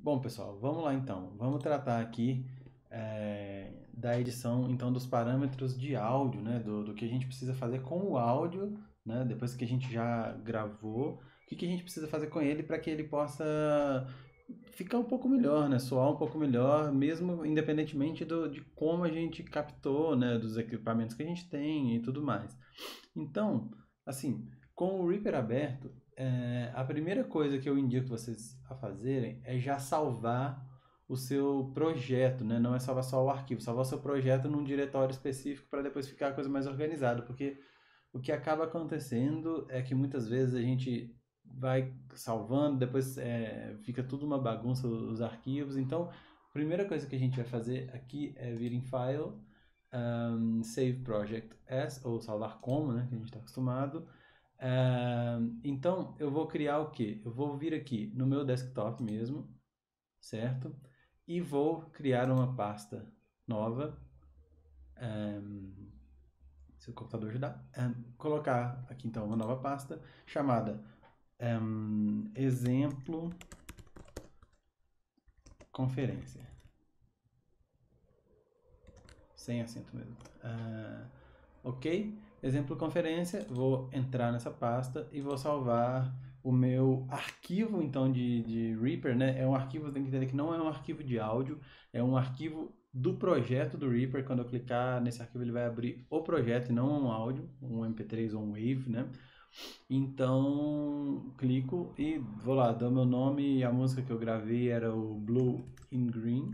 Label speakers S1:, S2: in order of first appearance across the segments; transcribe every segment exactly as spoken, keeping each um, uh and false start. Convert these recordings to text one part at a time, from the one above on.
S1: Bom, pessoal, vamos lá então. Vamos tratar aqui é, da edição, então, dos parâmetros de áudio, né? Do, do que a gente precisa fazer com o áudio, né? Depois que a gente já gravou, o que, que a gente precisa fazer com ele para que ele possa ficar um pouco melhor, né? Soar um pouco melhor, mesmo independentemente do, de como a gente captou, né? Dos equipamentos que a gente tem e tudo mais. Então, assim, com o Reaper aberto, é, a primeira coisa que eu indico vocês a fazerem é já salvar o seu projeto, né? Não é salvar só o arquivo, salvar o seu projeto num diretório específico para depois ficar a coisa mais organizada, porque o que acaba acontecendo é que muitas vezes a gente vai salvando, depois é, fica tudo uma bagunça os arquivos. Então, a primeira coisa que a gente vai fazer aqui é vir em File, um, Save Project As, ou salvar como, né, que a gente está acostumado. Um, então, eu vou criar o quê? Eu vou vir aqui no meu desktop mesmo, certo? E vou criar uma pasta nova. Um, se o computador ajudar, um, colocar aqui então uma nova pasta chamada um, exemplo conferência, sem acento mesmo. Uh, ok? Exemplo conferência, vou entrar nessa pasta e vou salvar o meu arquivo então de, de Reaper, né? É um arquivo, tem que entender que não é um arquivo de áudio, é um arquivo do projeto do Reaper. Quando eu clicar nesse arquivo ele vai abrir o projeto e não um áudio, um M P três ou um Wave, né? Então, clico e vou lá, dou meu nome e a música que eu gravei era o Blue in Green.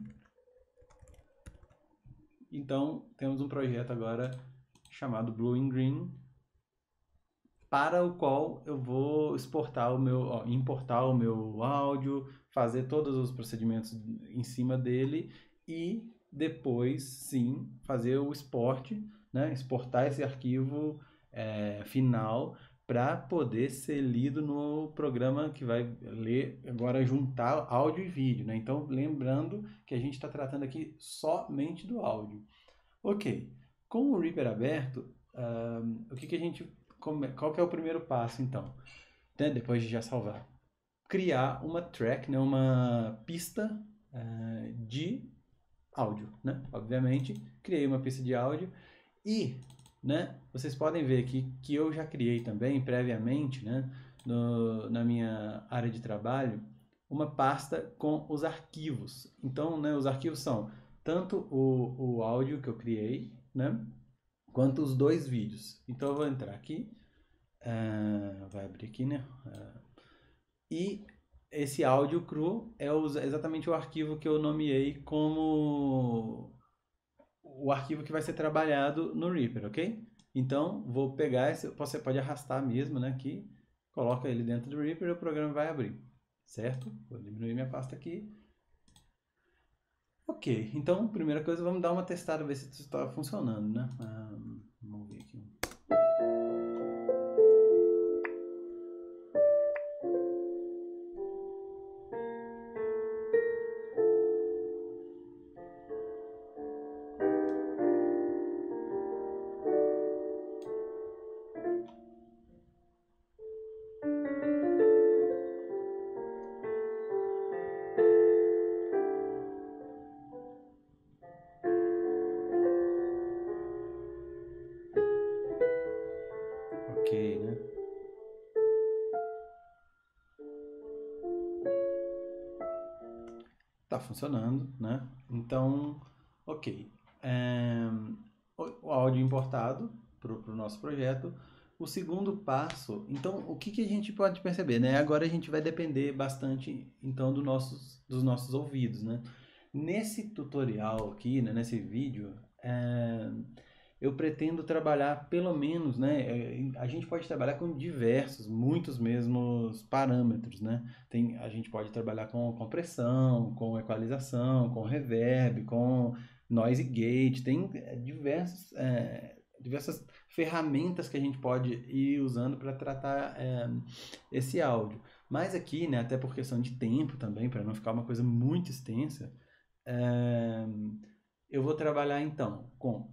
S1: Então, temos um projeto agora chamado Blue in Green, para o qual eu vou exportar o meu, ó, importar o meu áudio, fazer todos os procedimentos em cima dele e depois, sim, fazer o export, né? Exportar esse arquivo é, final para poder ser lido no programa que vai ler, agora juntar áudio e vídeo, né? Então, lembrando que a gente está tratando aqui somente do áudio. Ok, com o Reaper aberto, um, o que, que a gente, qual que é o primeiro passo então, né, depois de já salvar? Criar uma track, né, uma pista uh, de áudio, né? Obviamente, criei uma pista de áudio e, né, vocês podem ver aqui que eu já criei também previamente, né, no, na minha área de trabalho, uma pasta com os arquivos. Então, né, os arquivos são tanto o, o áudio que eu criei, né, quanto os dois vídeos. Então, eu vou entrar aqui, uh, vai abrir aqui, né, uh, e esse áudio cru é exatamente o arquivo que eu nomeei como o arquivo que vai ser trabalhado no Reaper, ok? Então, vou pegar esse, você pode arrastar mesmo, né, aqui, coloca ele dentro do Reaper e o programa vai abrir, certo? Vou diminuir minha pasta aqui. Ok, então, primeira coisa, vamos dar uma testada, ver se isso está funcionando, né? Ah, vamos ver aqui. Ok, né? Tá funcionando, né? Então, ok. É, o, o áudio importado para o pro nosso projeto. O segundo passo, então, o que, que a gente pode perceber, né? Agora a gente vai depender bastante, então, do nossos, dos nossos ouvidos, né? Nesse tutorial aqui, né, nesse vídeo, é, eu pretendo trabalhar pelo menos, né? é, A gente pode trabalhar com diversos, muitos mesmos parâmetros, né? Tem, a gente pode trabalhar com compressão, com equalização, com reverb, com noise gate, tem é, diversos, é, diversas ferramentas que a gente pode ir usando para tratar é, esse áudio. Mas aqui, né, até por questão de tempo também, para não ficar uma coisa muito extensa, é, eu vou trabalhar então com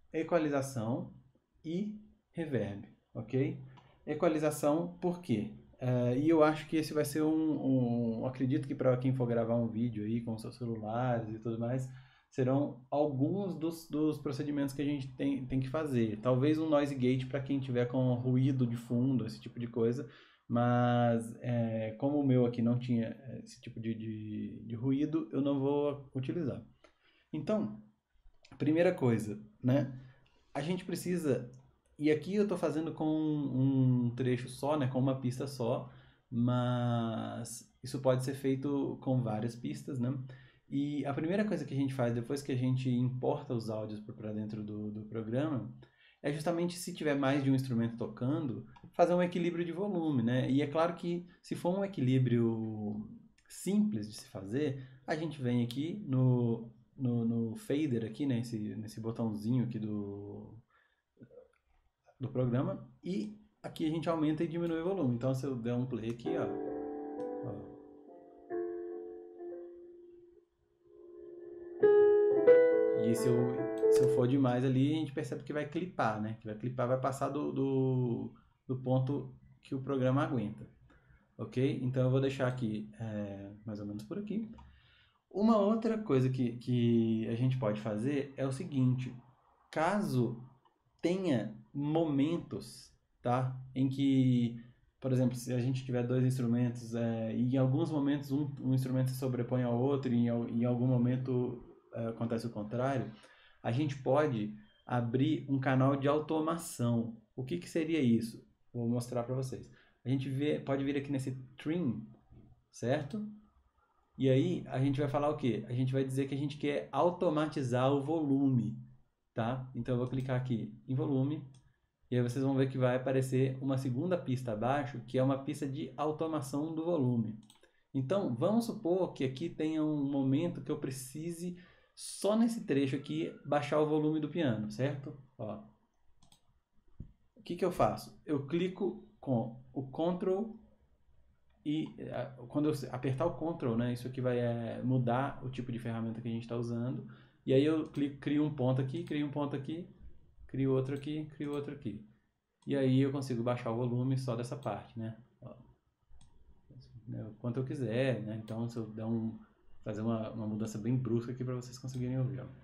S1: equalização e reverb, ok? Equalização por quê? É, e eu acho que esse vai ser um, um acredito que para quem for gravar um vídeo aí com seus celulares e tudo mais, serão alguns dos, dos procedimentos que a gente tem, tem que fazer. Talvez um noise gate para quem tiver com ruído de fundo, esse tipo de coisa, mas é, como o meu aqui não tinha esse tipo de, de, de ruído, eu não vou utilizar. Então, primeira coisa, né? A gente precisa, e aqui eu estou fazendo com um trecho só, né, com uma pista só, mas isso pode ser feito com várias pistas, né? E a primeira coisa que a gente faz depois que a gente importa os áudios para dentro do, do programa é justamente, se tiver mais de um instrumento tocando, fazer um equilíbrio de volume, né? E é claro que se for um equilíbrio simples de se fazer, a gente vem aqui no, no, no fader aqui, né? Esse, nesse botãozinho aqui do, do programa, e aqui a gente aumenta e diminui o volume. Então, se eu der um play aqui, ó, ó. E se eu, se eu for demais ali, a gente percebe que vai clipar, né? Que vai clipar, vai passar do, do, do ponto que o programa aguenta. Ok? Então eu vou deixar aqui é, mais ou menos por aqui. Uma outra coisa que, que a gente pode fazer é o seguinte: caso tenha momentos, tá, em que, por exemplo, se a gente tiver dois instrumentos é, e em alguns momentos um, um instrumento se sobrepõe ao outro e em, em algum momento é, acontece o contrário, a gente pode abrir um canal de automação. O que, que seria isso? Vou mostrar para vocês. A gente vê, pode vir aqui nesse trim, certo? E aí a gente vai falar o quê? A gente vai dizer que a gente quer automatizar o volume, tá? Então eu vou clicar aqui em volume e aí vocês vão ver que vai aparecer uma segunda pista abaixo, que é uma pista de automação do volume. Então vamos supor que aqui tenha um momento que eu precise, só nesse trecho aqui, baixar o volume do piano, certo? Ó. O que, que eu faço? Eu clico com o Ctrl e quando eu apertar o Ctrl, né, isso aqui vai é, mudar o tipo de ferramenta que a gente está usando. E aí eu clico, crio um ponto aqui, crio um ponto aqui, crio outro aqui, crio outro aqui. E aí eu consigo baixar o volume só dessa parte, né? Ó, né, quanto eu quiser, né? Então se eu der um, fazer uma, uma mudança bem brusca aqui para vocês conseguirem ouvir. Ó.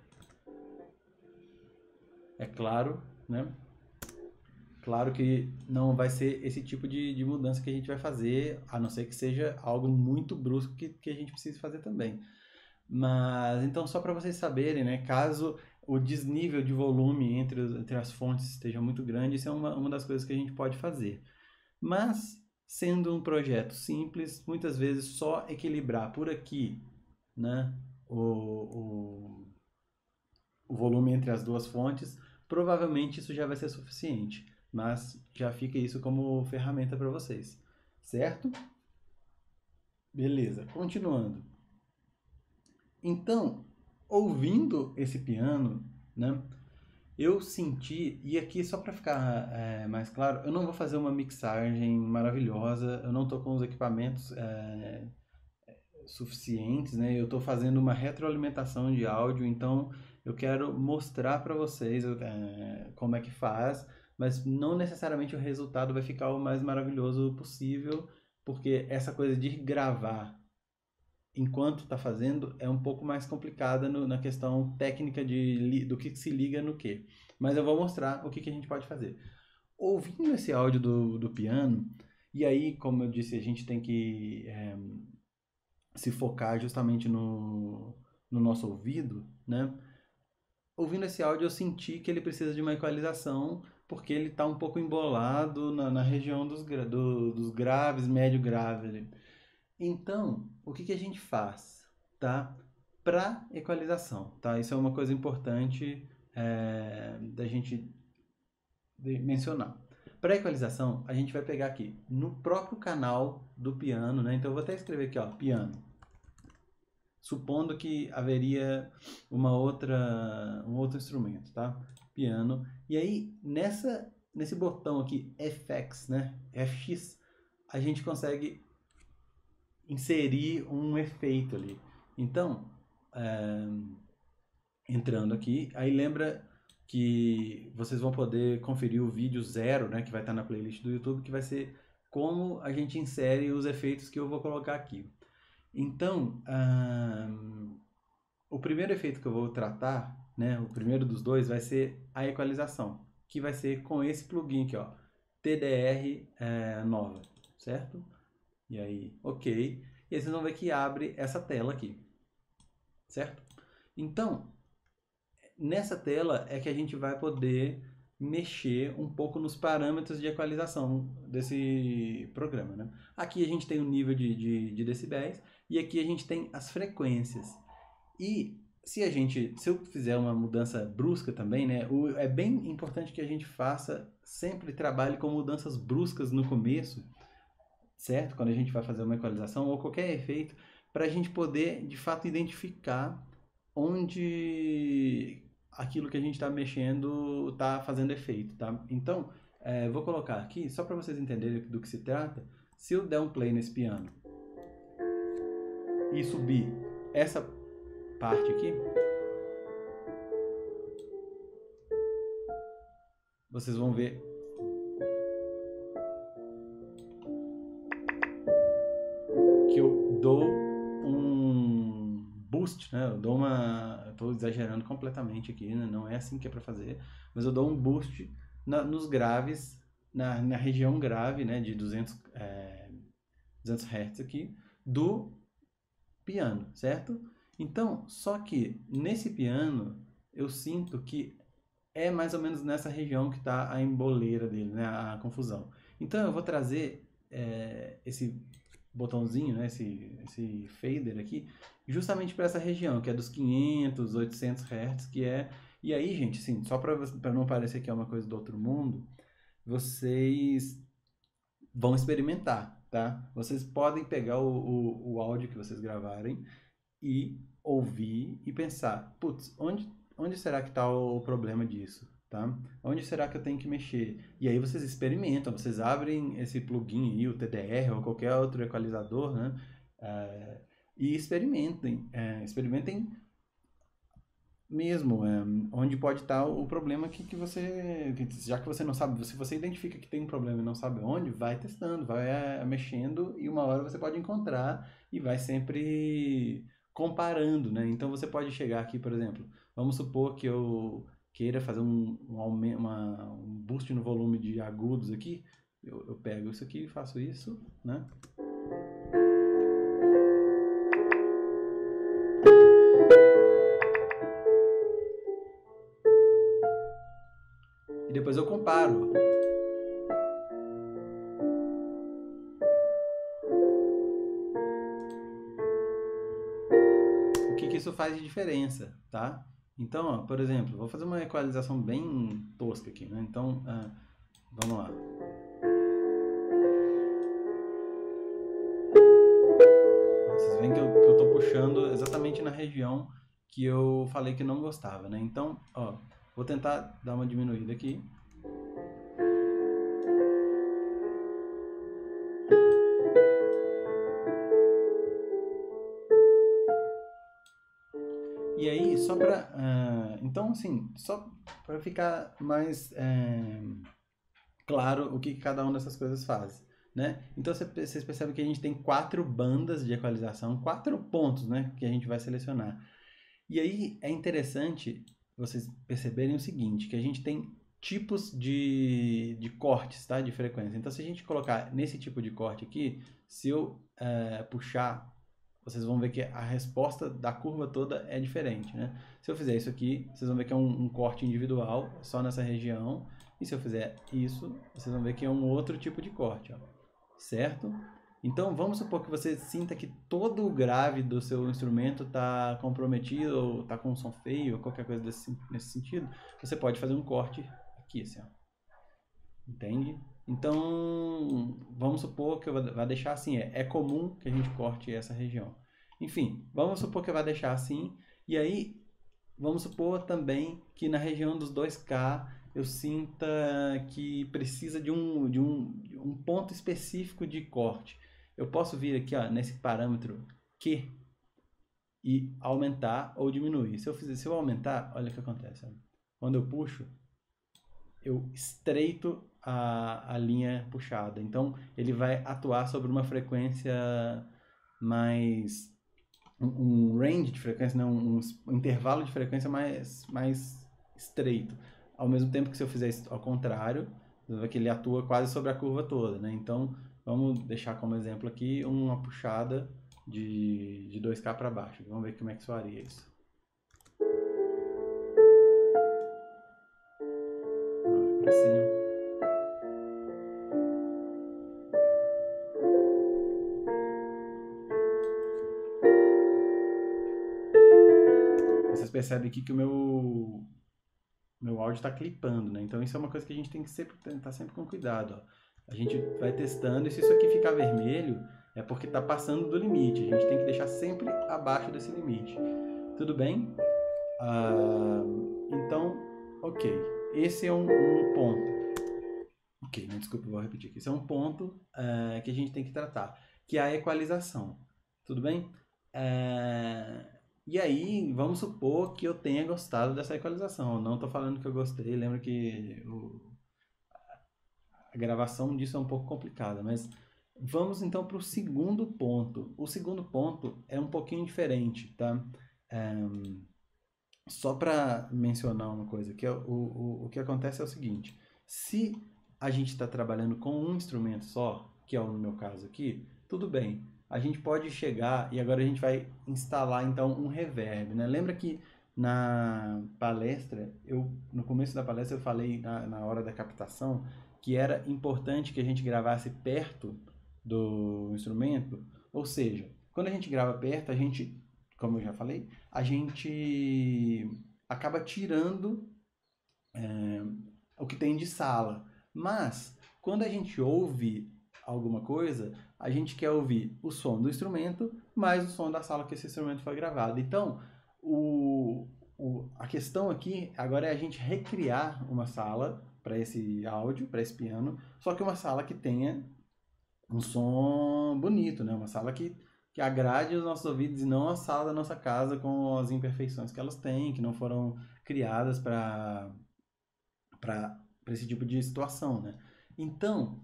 S1: É claro, né? Claro que não vai ser esse tipo de, de mudança que a gente vai fazer, a não ser que seja algo muito brusco que, que a gente precise fazer também. Mas, então, só para vocês saberem, né, caso o desnível de volume entre, os, entre as fontes esteja muito grande, isso é uma, uma das coisas que a gente pode fazer. Mas, sendo um projeto simples, muitas vezes só equilibrar por aqui, né, o, o, o volume entre as duas fontes, provavelmente isso já vai ser suficiente. Mas já fica isso como ferramenta para vocês, certo? Beleza, continuando. Então, ouvindo esse piano, né, eu senti, e aqui só para ficar é, mais claro, eu não vou fazer uma mixagem maravilhosa, eu não estou com os equipamentos é, suficientes, né, eu estou fazendo uma retroalimentação de áudio, então eu quero mostrar para vocês é, como é que faz, mas não necessariamente o resultado vai ficar o mais maravilhoso possível, porque essa coisa de gravar enquanto está fazendo é um pouco mais complicada no, na questão técnica de, do que se liga no que. Mas eu vou mostrar o que, que a gente pode fazer. Ouvindo esse áudio do, do piano, e aí, como eu disse, a gente tem que é, se focar justamente no, no nosso ouvido, né? Ouvindo esse áudio, eu senti que ele precisa de uma equalização, porque ele está um pouco embolado na, na região dos, gra, do, dos graves, médio grave. Então, o que, que a gente faz, tá? Para equalização, tá? Isso é uma coisa importante é, da gente mencionar. Para equalização, a gente vai pegar aqui no próprio canal do piano, né? Então eu vou até escrever aqui, ó, piano. Supondo que haveria uma outra, um outro instrumento, tá? Piano. E aí, nessa, nesse botão aqui, F X, né? F X, a gente consegue inserir um efeito ali. Então, é, entrando aqui, aí lembra que vocês vão poder conferir o vídeo zero, né, que vai estar na playlist do YouTube, que vai ser como a gente insere os efeitos que eu vou colocar aqui. Então, hum, o primeiro efeito que eu vou tratar, né, o primeiro dos dois, vai ser a equalização, que vai ser com esse plugin aqui, ó, T D R é, nova, certo? E aí, ok. E aí vocês vão ver que abre essa tela aqui, certo? Então, nessa tela é que a gente vai poder mexer um pouco nos parâmetros de equalização desse programa, né? Aqui a gente tem o nível de, de, de decibéis e aqui a gente tem as frequências. E se a gente, se eu fizer uma mudança brusca também, né, o, é bem importante que a gente faça, sempre trabalhe com mudanças bruscas no começo, certo? Quando a gente vai fazer uma equalização ou qualquer efeito, para a gente poder, de fato, identificar onde aquilo que a gente está mexendo está fazendo efeito, tá? Então, é, vou colocar aqui, só para vocês entenderem do que se trata, se eu der um play nesse piano e subir essa parte aqui, vocês vão ver que eu dou um boost, né? Eu dou uma, eu tô exagerando completamente aqui, né? Não é assim que é para fazer, mas eu dou um boost na, nos graves, na, na região grave, né? De duzentos, é, duzentos hertz aqui do piano, certo? Então, só que nesse piano eu sinto que é mais ou menos nessa região que está a emboleira dele, né? A confusão. Então eu vou trazer é, esse botãozinho, né? esse, esse fader aqui, justamente para essa região, que é dos quinhentos, oitocentos hertz, que é... E aí, gente, assim, só para não parecer que é uma coisa do outro mundo, vocês vão experimentar, tá? Vocês podem pegar o, o, o áudio que vocês gravarem e ouvir e pensar, putz, onde, onde será que está o problema disso, tá? Onde será que eu tenho que mexer? E aí vocês experimentam, vocês abrem esse plugin aí, o T D R ou qualquer outro equalizador, né? É, e experimentem, é, experimentem mesmo, é, onde pode estar o problema que, que você, que, já que você não sabe, se você identifica que tem um problema e não sabe onde, vai testando, vai é, mexendo e uma hora você pode encontrar e vai sempre comparando, né? Então você pode chegar aqui, por exemplo, vamos supor que eu queira fazer um, um, aumento, uma, um boost no volume de agudos aqui, eu, eu pego isso aqui e faço isso, né? E depois eu comparo. O que, que isso faz de diferença, tá? Então, ó, por exemplo, vou fazer uma equalização bem tosca aqui, né? Então, ah, vamos lá. Vocês veem que eu, que eu tô puxando exatamente na região que eu falei que não gostava, né? Então, ó, vou tentar dar uma diminuída aqui. E aí, só para... Uh, então, assim, só para ficar mais é, claro o que cada uma dessas coisas faz, né? Então, vocês percebem que a gente tem quatro bandas de equalização, quatro pontos, né? Que a gente vai selecionar. E aí, é interessante vocês perceberem o seguinte, que a gente tem tipos de, de cortes, tá? De frequência. Então, se a gente colocar nesse tipo de corte aqui, se eu uh, puxar... Vocês vão ver que a resposta da curva toda é diferente, né? Se eu fizer isso aqui, vocês vão ver que é um, um corte individual, só nessa região. E se eu fizer isso, vocês vão ver que é um outro tipo de corte, ó. Certo? Então, vamos supor que você sinta que todo o grave do seu instrumento está comprometido, ou está com um som feio, ou qualquer coisa desse, nesse sentido. Você pode fazer um corte aqui, assim, ó. Entende? Então, vamos supor que eu vou deixar assim, é, é comum que a gente corte essa região. Enfim, vamos supor que eu vou deixar assim, e aí vamos supor também que na região dos dois K eu sinta que precisa de um, de um, de um ponto específico de corte. Eu posso vir aqui, ó, nesse parâmetro Q e aumentar ou diminuir. Se eu, fizer, se eu aumentar, olha o que acontece. Ó. Quando eu puxo, eu estreito a, a linha puxada. Então, ele vai atuar sobre uma frequência mais... Um, um range de frequência, não, um, um intervalo de frequência mais, mais estreito. Ao mesmo tempo que se eu fizer isso ao contrário, você vai ver que ele atua quase sobre a curva toda, né? Então, vamos deixar como exemplo aqui uma puxada de, de dois K para baixo. Vamos ver como é que soaria isso. Para cima. Vocês percebem aqui que o meu, meu áudio está clipando, né? Então isso é uma coisa que a gente tem que sempre estar sempre com cuidado, ó. A gente vai testando e se isso aqui ficar vermelho, é porque está passando do limite. A gente tem que deixar sempre abaixo desse limite. Tudo bem? Ah, então, ok. Esse é um, um ponto. Ok, não, desculpa, vou repetir aqui. Esse é um ponto uh, que a gente tem que tratar, que é a equalização. Tudo bem? Uh, e aí, vamos supor que eu tenha gostado dessa equalização. Eu não estou falando que eu gostei. Lembra que o, a gravação disso é um pouco complicada, mas vamos então para o segundo ponto. O segundo ponto é um pouquinho diferente, tá? Um, só para mencionar uma coisa, que é, o, o, o que acontece é o seguinte: se a gente está trabalhando com um instrumento só, que é o no meu caso aqui, tudo bem. A gente pode chegar e agora a gente vai instalar então um reverb, né? Lembra que na palestra, eu, no começo da palestra eu falei na, na hora da captação que era importante que a gente gravasse perto do instrumento, ou seja, quando a gente grava perto, a gente, como eu já falei, a gente acaba tirando é, o que tem de sala. Mas, quando a gente ouve alguma coisa, a gente quer ouvir o som do instrumento mais o som da sala que esse instrumento foi gravado. Então, o, o, a questão aqui agora é a gente recriar uma sala para esse áudio, para esse piano, só que uma sala que tenha um som bonito, né? Uma sala que, que agrade os nossos ouvidos e não a sala da nossa casa com as imperfeições que elas têm, que não foram criadas para para esse tipo de situação, né? Então,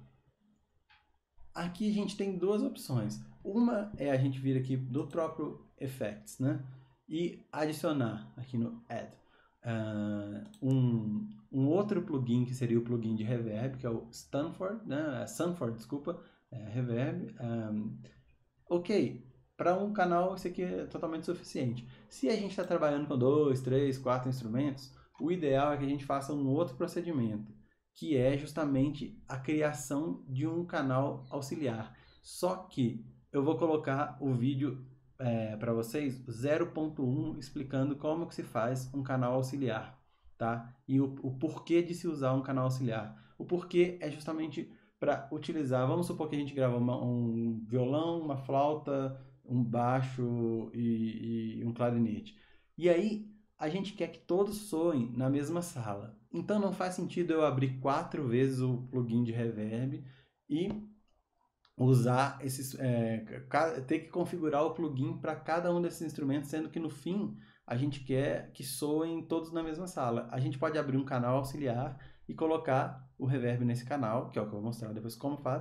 S1: aqui a gente tem duas opções. Uma é a gente vir aqui do próprio Effects, né? E adicionar aqui no Add uh, um, um outro plugin que seria o plugin de reverb, que é o Stanford, né? Sanford, desculpa, é, reverb. Um, ok, para um canal isso aqui é totalmente suficiente. Se a gente está trabalhando com dois, três, quatro instrumentos, o ideal é que a gente faça um outro procedimento, que é justamente a criação de um canal auxiliar. Só que eu vou colocar o vídeo é, para vocês, zero ponto um, explicando como que se faz um canal auxiliar, tá? E o, o porquê de se usar um canal auxiliar. O porquê é justamente para utilizar, vamos supor que a gente grava uma, um violão, uma flauta, um baixo e, e um clarinete. E aí a gente quer que todos soem na mesma sala. Então não faz sentido eu abrir quatro vezes o plugin de reverb e usar esses, é, ter que configurar o plugin para cada um desses instrumentos, sendo que no fim a gente quer que soem todos na mesma sala. A gente pode abrir um canal auxiliar e colocar o reverb nesse canal, que é o que eu vou mostrar depois como faz,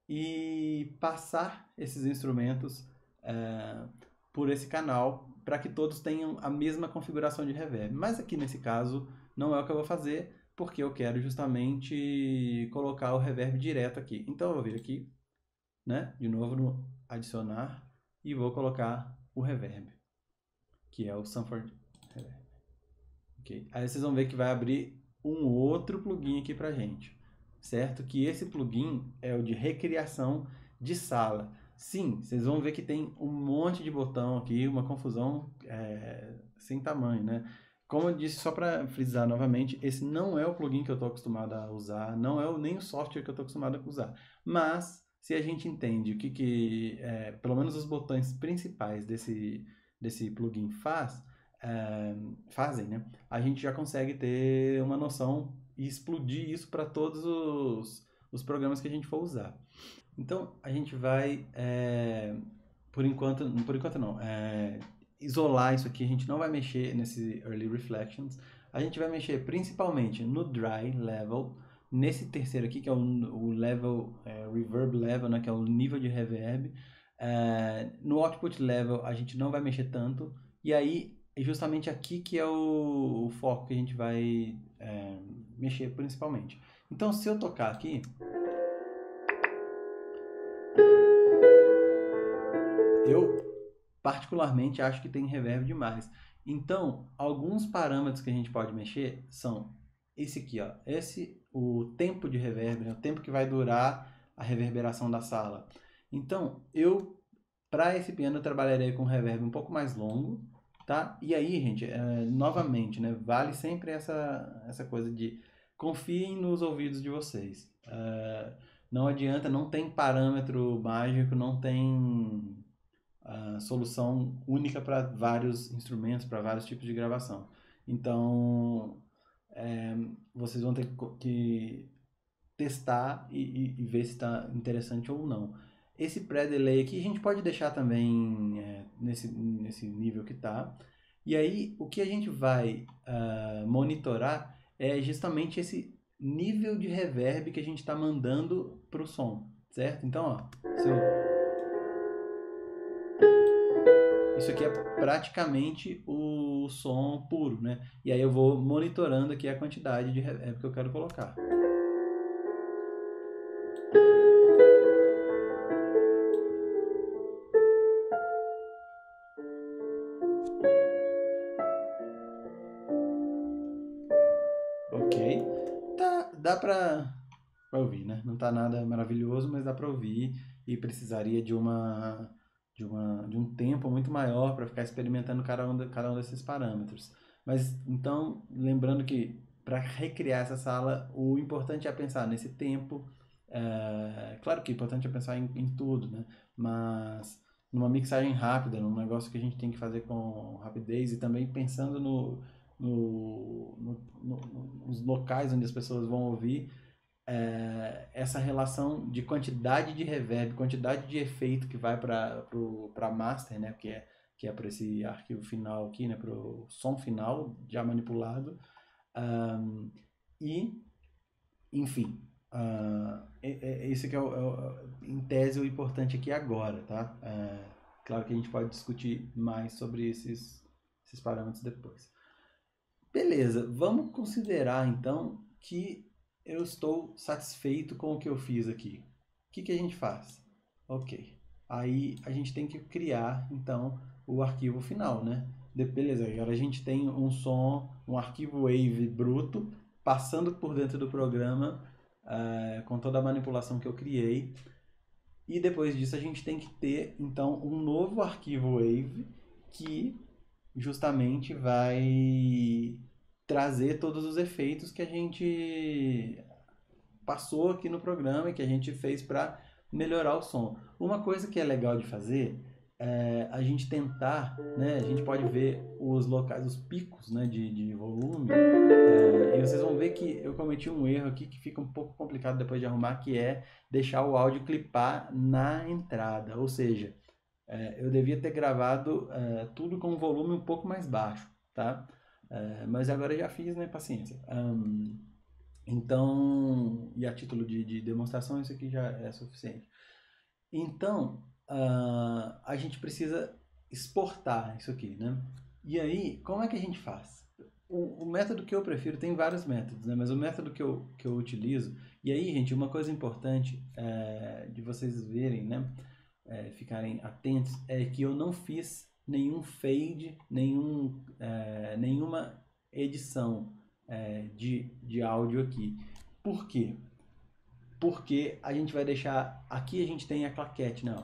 S1: e passar esses instrumentos é, por esse canal para que todos tenham a mesma configuração de reverb. Mas aqui nesse caso não é o que eu vou fazer, porque eu quero justamente colocar o reverb direto aqui. Então eu vou vir aqui, né, de novo no adicionar e vou colocar o reverb, que é o Sanford Reverb. Okay. Aí vocês vão ver que vai abrir um outro plugin aqui pra gente, certo? Que esse plugin é o de recriação de sala. Sim, vocês vão ver que tem um monte de botão aqui, uma confusão é, sem tamanho, né? Como eu disse, só para frisar novamente, esse não é o plugin que eu estou acostumado a usar, não é o, nem o software que eu estou acostumado a usar. Mas, se a gente entende o que, que é, pelo menos os botões principais desse, desse plugin faz, é, fazem, né? A gente já consegue ter uma noção e explodir isso para todos os, os programas que a gente for usar. Então, a gente vai, é, por enquanto, por enquanto não, é, isolar isso aqui, a gente não vai mexer nesse Early Reflections, a gente vai mexer principalmente no Dry Level, Nesse terceiro aqui, que é o, o level, é, reverb level, né, que é o nível de reverb, é, no output level a gente não vai mexer tanto, e aí é justamente aqui que é o, o foco que a gente vai é, mexer principalmente. Então, se eu tocar aqui, eu particularmente acho que tem reverb demais. Então, alguns parâmetros que a gente pode mexer são esse aqui, ó, esse, o tempo de reverb, né, o tempo que vai durar a reverberação da sala. Então, eu, para esse piano, eu trabalharei com reverb um pouco mais longo, tá? E aí, gente, é, novamente, né, vale sempre essa, essa coisa de confiem nos ouvidos de vocês. É, não adianta, não tem parâmetro mágico, não tem a solução única para vários instrumentos, para vários tipos de gravação. Então, é, vocês vão ter que testar e, e, e ver se está interessante ou não. Esse pré-delay aqui a gente pode deixar também é, nesse, nesse nível que está. E aí, o que a gente vai uh, monitorar é justamente esse nível de reverb que a gente está mandando para o som, certo? Então, ó, se eu isso aqui é praticamente o som puro, né? E aí eu vou monitorando aqui a quantidade de reverb que eu quero colocar. Ok. Tá, dá pra, pra ouvir, né? Não tá nada maravilhoso, mas dá pra ouvir e precisaria de uma... De, uma, de um tempo muito maior para ficar experimentando cada um, de, cada um desses parâmetros. Mas então, lembrando que para recriar essa sala, o importante é pensar nesse tempo. É, claro que o importante é pensar em, em tudo, né? Mas numa mixagem rápida, num negócio que a gente tem que fazer com rapidez e também pensando no, no, no, no, nos locais onde as pessoas vão ouvir, é, essa relação de quantidade de reverb, quantidade de efeito que vai para para master, né, que é que é para esse arquivo final aqui, né, para o som final já manipulado, um, e enfim, uh, esse aqui é, o, é o, em tese o importante aqui agora, tá? Uh, claro que a gente pode discutir mais sobre esses esses parâmetros depois. Beleza, vamos considerar então que eu estou satisfeito com o que eu fiz aqui. O que, que a gente faz? Ok. Aí a gente tem que criar então o arquivo final, né? De, beleza, agora a gente tem um som, um arquivo wave bruto passando por dentro do programa uh, com toda a manipulação que eu criei. E depois disso a gente tem que ter então um novo arquivo wave que justamente vai trazer todos os efeitos que a gente passou aqui no programa e que a gente fez para melhorar o som. Uma coisa que é legal de fazer é a gente tentar, né, a gente pode ver os locais, os picos, né, de, de volume, é, e vocês vão ver que eu cometi um erro aqui que fica um pouco complicado depois de arrumar, que é deixar o áudio clipar na entrada, ou seja, é, eu devia ter gravado é, tudo com um volume um pouco mais baixo, tá? É, mas agora eu já fiz, né? Paciência. Um, então, e a título de, de demonstração, isso aqui já é suficiente. Então, uh, a gente precisa exportar isso aqui, né? E aí, como é que a gente faz? O, o método que eu prefiro, tem vários métodos, né? Mas o método que eu, que eu utilizo... E aí, gente, uma coisa importante é, de vocês verem, né? É, ficarem atentos, é que eu não fiz nenhum fade, nenhum, é, nenhuma edição é, de, de áudio aqui. Por quê? Porque a gente vai deixar... Aqui a gente tem a claquete, não.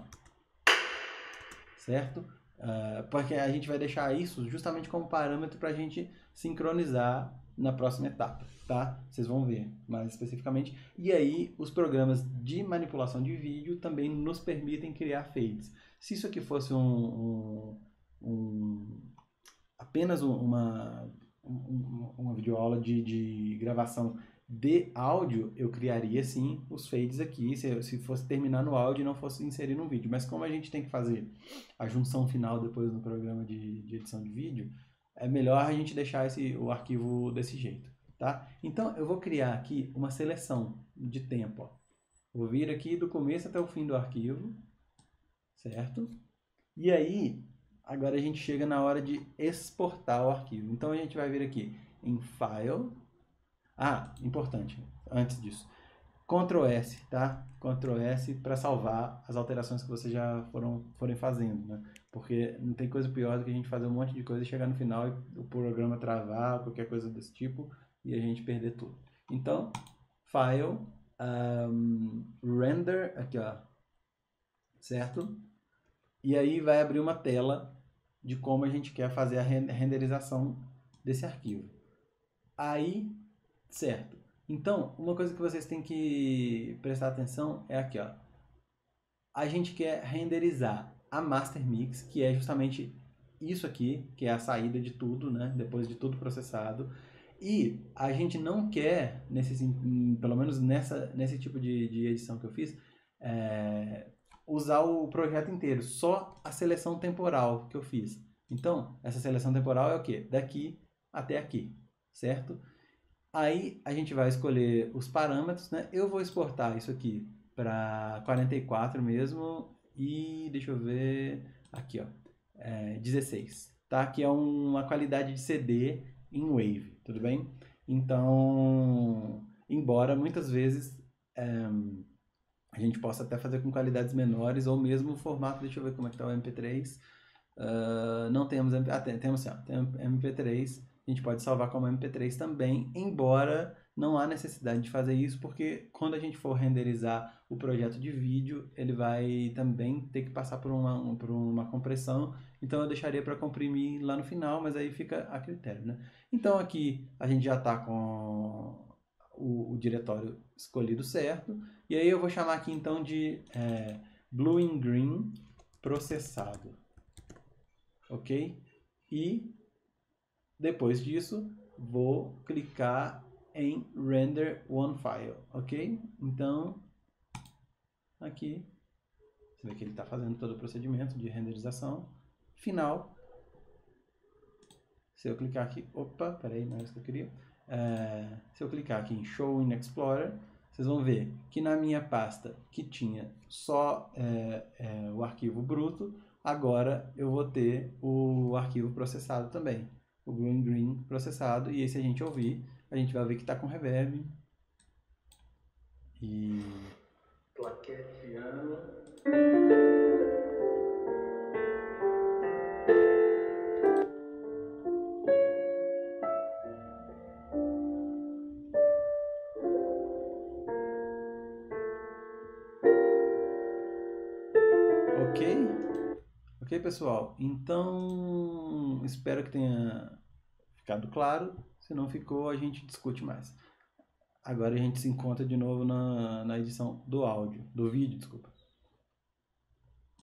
S1: Certo? Uh, porque a gente vai deixar isso justamente como parâmetro para a gente sincronizar na próxima etapa, tá? Vocês vão ver mais especificamente. E aí, os programas de manipulação de vídeo também nos permitem criar fades. Se isso aqui fosse um, um, um apenas uma, uma, uma videoaula de, de gravação de áudio, eu criaria sim os fades aqui, se, se fosse terminar no áudio e não fosse inserir no vídeo. Mas como a gente tem que fazer a junção final depois no programa de, de edição de vídeo, é melhor a gente deixar esse, o arquivo desse jeito, tá? Então, eu vou criar aqui uma seleção de tempo, ó. Vou vir aqui do começo até o fim do arquivo, certo? E aí, agora a gente chega na hora de exportar o arquivo. Então, a gente vai vir aqui em File. Ah, importante, antes disso. control S, tá? control S para salvar as alterações que vocês já foram forem fazendo, né? Porque não tem coisa pior do que a gente fazer um monte de coisa e chegar no final e o programa travar, qualquer coisa desse tipo, e a gente perder tudo. Então, File, um, Render, aqui ó, certo? E aí vai abrir uma tela de como a gente quer fazer a renderização desse arquivo. Aí, certo. Então, uma coisa que vocês têm que prestar atenção é aqui, ó. A gente quer renderizar a Master Mix, que é justamente isso aqui, que é a saída de tudo, né? Depois de tudo processado. E a gente não quer, nesse, pelo menos nessa, nesse tipo de, de edição que eu fiz, é, usar o projeto inteiro, só a seleção temporal que eu fiz. Então, essa seleção temporal é o quê? Daqui até aqui, certo? Aí a gente vai escolher os parâmetros, né? Eu vou exportar isso aqui para quarenta e quatro mesmo e deixa eu ver aqui, ó, é, dezesseis, tá? Que é uma qualidade de C D em Wave, tudo bem? Então, embora muitas vezes é, a gente possa até fazer com qualidades menores ou mesmo o formato, deixa eu ver como é que tá o M P três. Uh, não temos, ah, tem, temos assim, ó, tem M P três, a gente pode salvar como M P três também, embora não há necessidade de fazer isso, porque quando a gente for renderizar o projeto de vídeo, ele vai também ter que passar por uma, por uma compressão, então eu deixaria para comprimir lá no final, mas aí fica a critério, né? Então aqui a gente já está com o, o diretório escolhido certo, e aí eu vou chamar aqui então de é, Blue and Green processado. Ok? E depois disso, vou clicar em Render One File, ok? Então, aqui, você vê que ele está fazendo todo o procedimento de renderização. Final, se eu clicar aqui, opa, peraí, não é isso que eu queria. É, se eu clicar aqui em Show in Explorer, vocês vão ver que na minha pasta que tinha só é, é, o arquivo bruto, agora eu vou ter o arquivo processado também, o Green Green processado, e esse a gente ouvir, a gente vai ver que está com reverb. E plaquete piano. Ok? Ok, pessoal? Então, espero que tenha ficado claro. Se não ficou, a gente discute mais. Agora a gente se encontra de novo na, na edição do áudio, do vídeo, desculpa.